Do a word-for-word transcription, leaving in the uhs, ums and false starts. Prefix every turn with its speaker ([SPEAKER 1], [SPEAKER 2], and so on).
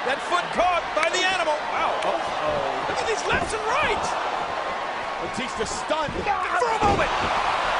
[SPEAKER 1] That foot caught by the animal. Wow. Uh-oh. Look at these lefts and rights.
[SPEAKER 2] Batista stunned
[SPEAKER 1] for a moment.